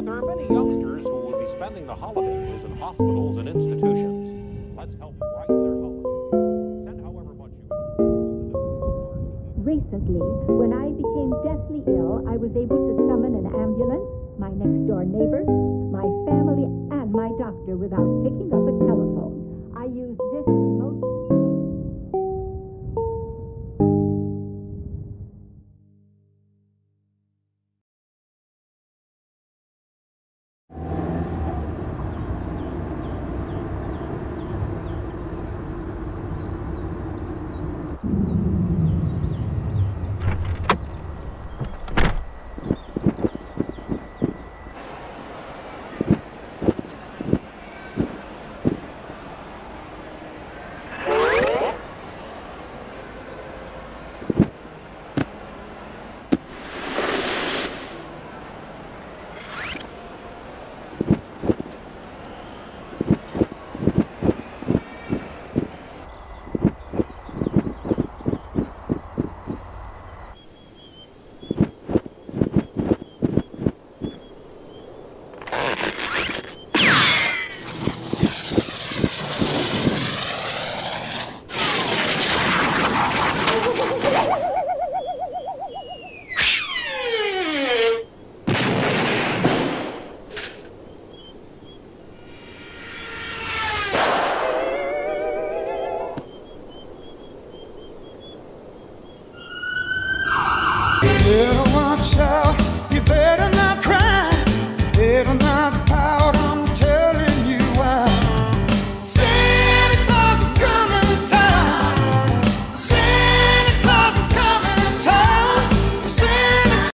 There are many youngsters who will be spending the holidays in hospitals and institutions. Let's help brighten their holidays. Send however much you can afford to the Recently, when I became deathly ill, I was able to summon an ambulance, my next-door neighbor, my family, and my doctor without picking up a telephone. I used this remote